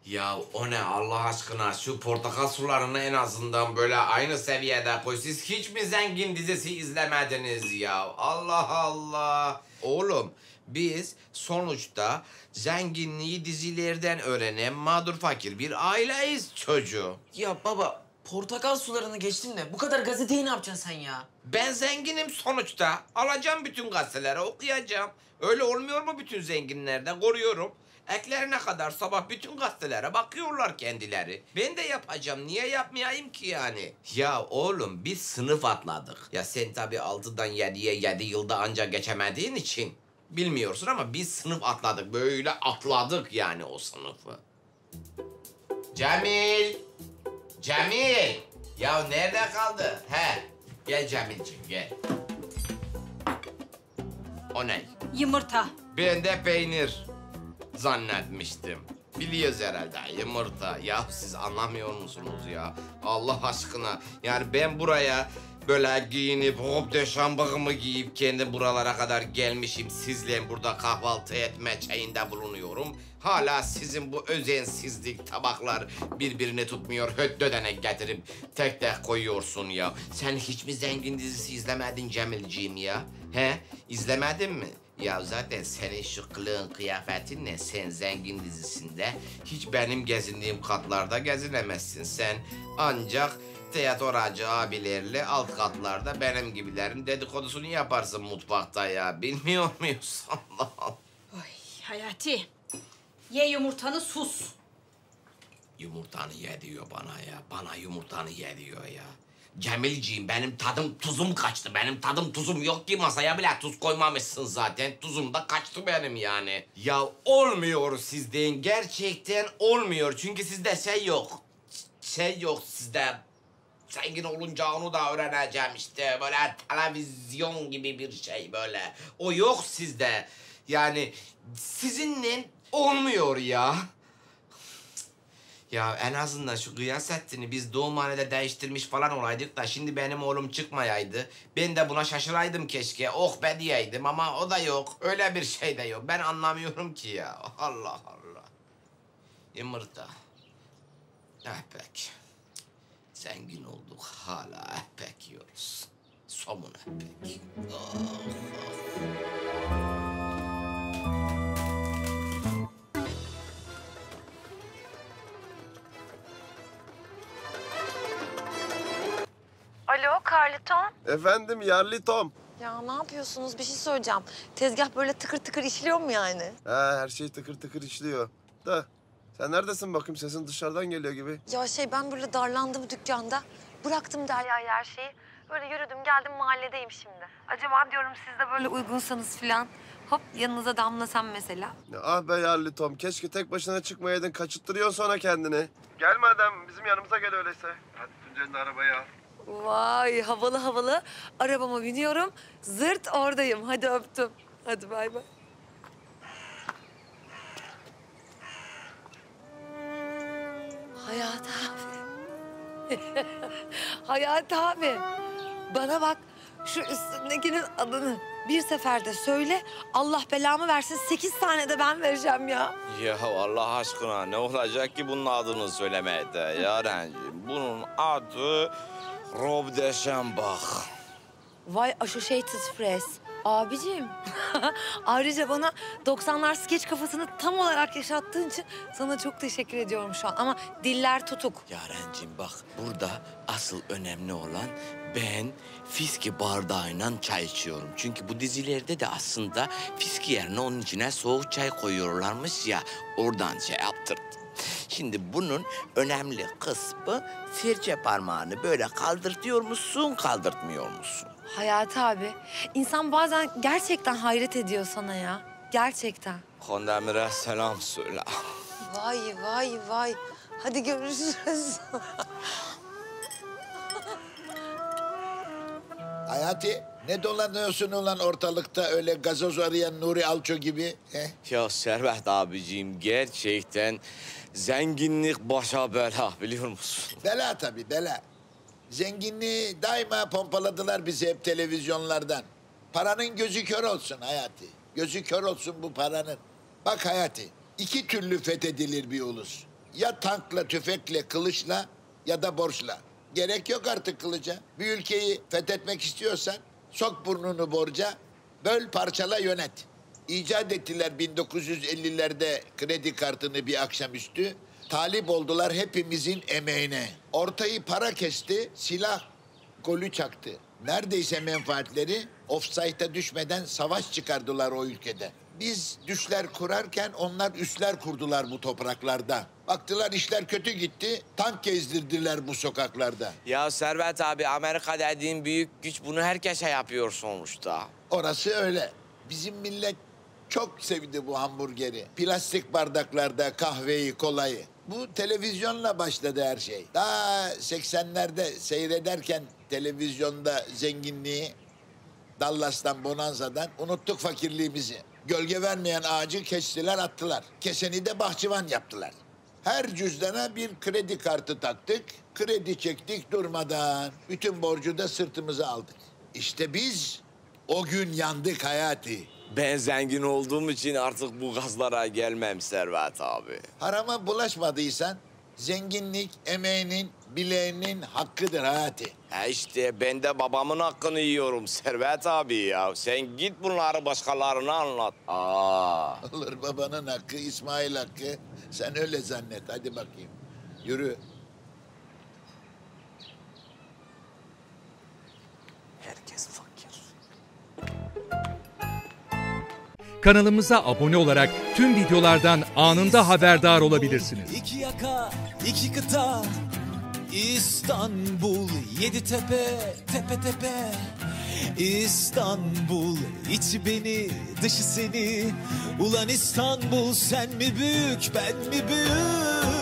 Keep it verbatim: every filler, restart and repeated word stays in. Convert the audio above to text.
Ya o ne Allah aşkına, şu portakal sularını en azından böyle aynı seviyede koy. Siz hiç mi zengin dizisi izlemediniz ya? Allah Allah. Oğlum biz sonuçta zenginliği dizilerden öğrenen mağdur fakir bir aileyiz çocuğu. Ya baba, portakal sularını geçtim de bu kadar gazeteyi ne yapacaksın sen ya? Ben zenginim sonuçta. Alacağım bütün gazeteleri okuyacağım. Öyle olmuyor mu bütün zenginlerde? Koruyorum. Eklerine kadar sabah bütün gazetelere bakıyorlar kendileri. Ben de yapacağım. Niye yapmayayım ki yani? Ya oğlum biz sınıf atladık. Ya sen tabii altıdan yediye yedi yılda ancak geçemediğin için bilmiyorsun ama biz sınıf atladık. Böyle atladık yani o sınıfı. Cemil! Cemil! Ya nerede kaldı? He, gel Cemilciğim gel. O ne? Yumurta. Ben de peynir zannetmiştim. Biliyoruz herhalde yumurta. Ya siz anlamıyor musunuz ya? Allah aşkına. Yani ben buraya böyle giyinip hop de şambağımı giyip kendim buralara kadar gelmişim. Sizle burada kahvaltı etme şeyinde bulunuyorum. Hala sizin bu özensizlik tabaklar birbirini tutmuyor. Höddödene getirip tek tek koyuyorsun ya. Sen hiç mi zengin dizisi izlemedin Cemilciğim ya? He? İzlemedin mi? Ya zaten senin şu kılığın kıyafetinle sen zengin dizisinde hiç benim gezindiğim katlarda gezinemezsin. Sen ancak tiyatrocu abilerle alt katlarda benim gibilerin dedikodusunu yaparsın mutfakta ya. Bilmiyor muyuz? Allah Allah. Ay Hayati. Ye yumurtanı sus. Yumurtanı ye diyor bana ya. Bana yumurtanı ye diyor ya. Cemilciğim benim tadım tuzum kaçtı. Benim tadım tuzum yok ki masaya bile tuz koymamışsın zaten. Tuzum da kaçtı benim yani. Ya olmuyor sizden. Gerçekten olmuyor. Çünkü sizde şey yok. Şey yok sizde. Zengin olunca onu da öğreneceğim işte. Böyle televizyon gibi bir şey böyle. O yok sizde. Yani sizinle olmuyor ya. Ya en azından şu Gıyasettin'i biz doğumhanede değiştirmiş falan olaydık da şimdi benim oğlum çıkmayaydı. Ben de buna şaşıraydım keşke. Oh be diyeydim ama o da yok. Öyle bir şey de yok. Ben anlamıyorum ki ya. Allah Allah. Yumurta. Eh pek. Zengin olduk hala eh pek yiyoruz. Somun eh pek. Oh, oh. Alo Carlton. Efendim yerli Tom. Ya ne yapıyorsunuz? Bir şey söyleyeceğim. Tezgah böyle tıkır tıkır işliyor mu yani? Ha, her şey tıkır tıkır işliyor. Da sen neredesin bakayım, sesin dışarıdan geliyor gibi. Ya şey ben böyle darlandım dükkanda. Bıraktım Derya'ya her şeyi. Böyle yürüdüm geldim mahalledeyim şimdi. Acaba diyorum siz de böyle uygunsanız falan. Hop yanınıza damlasam mesela. Ya, ah be yerli Tom, keşke tek başına çıkmayaydın, kaçıttırıyorsun sonra kendini. Gel madem bizim yanımıza gel öyleyse. Hadi Tuncay'ın arabayı al. Vay havalı havalı. Arabama biniyorum. Zırt oradayım. Hadi öptüm. Hadi bay bay. Hayat abi. Hayat abi. Bana bak. Şu üstündekinin adını bir seferde söyle. Allah belamı versin. Sekiz tane de ben vereceğim ya. Ya Allah aşkına ne olacak ki bunun adını söylemeye de Yarenciğim? Bunun adı Rob de Chambach. Vay Associated Press. Abiciğim. Ayrıca bana doksanlar skeç kafasını tam olarak yaşattığın için sana çok teşekkür ediyorum şu an. Ama diller tutuk. Yarenciğim bak burada asıl önemli olan ben fiski bardağıyla çay içiyorum. Çünkü bu dizilerde de aslında fiski yerine onun içine soğuk çay koyuyorlarmış ya. Oradan şey yaptırdım. Şimdi bunun önemli kısmı serçe parmağını böyle kaldırtıyor musun, kaldırtmıyor musun? Hayati abi, insan bazen gerçekten hayret ediyor sana ya. Gerçekten. Kondemir'e selam söyle. Vay vay vay. Hadi görüşürüz. Hayati, ne dolanıyorsun ulan ortalıkta öyle gazoz arayan Nuri Alço gibi? He? Ya Servet abiciğim gerçekten zenginlik başa bela biliyor musun? Bela tabii, bela. Zenginliği daima pompaladılar bizi hep televizyonlardan. Paranın gözü kör olsun Hayati. Gözü kör olsun bu paranın. Bak Hayati, iki türlü fethedilir bir ulus. Ya tankla, tüfekle, kılıçla ya da borçla. Gerek yok artık kılıca. Bir ülkeyi fethetmek istiyorsan sok burnunu borca, böl parçala yönet. İcat ettiler bin dokuz yüz ellilerde kredi kartını bir akşamüstü. Talip oldular hepimizin emeğine. Ortayı para kesti, silah golü çaktı. Neredeyse menfaatleri ofsayta düşmeden savaş çıkardılar o ülkede. Biz düşler kurarken onlar üsler kurdular bu topraklarda. Baktılar işler kötü gitti, tank gezdirdiler bu sokaklarda. Ya Servet abi, Amerika dediğin büyük güç, bunu herkese yapıyor sonuçta. Orası öyle. Bizim millet çok sevdi bu hamburgeri. Plastik bardaklarda kahveyi, kolayı. Bu televizyonla başladı her şey. Daha seksenlerde seyrederken televizyonda zenginliği, Dallas'tan, Bonanza'dan unuttuk fakirliğimizi. Gölge vermeyen ağacı kestiler, attılar. Keseni de bahçıvan yaptılar. Her cüzdana bir kredi kartı taktık, kredi çektik durmadan. Bütün borcu da sırtımıza aldık. İşte biz o gün yandık Hayati. Ben zengin olduğum için artık bu gazlara gelmem Servet abi. Harama bulaşmadıysan zenginlik emeğinin, bileğinin hakkıdır Hayati. Ha işte ben de babamın hakkını yiyorum Servet abi ya. Sen git bunları başkalarına anlat. Aa. Olur babanın hakkı, İsmail hakkı. Sen öyle zannet. Hadi bakayım. Yürü. Herkes fakir. Kanalımıza abone olarak tüm videolardan anında haberdar olabilirsiniz. İki yaka, iki kıta, İstanbul, yedi tepe, tepe tepe. İstanbul, içi beni, dışı seni. Ulan İstanbul, sen mi büyük, ben mi büyük?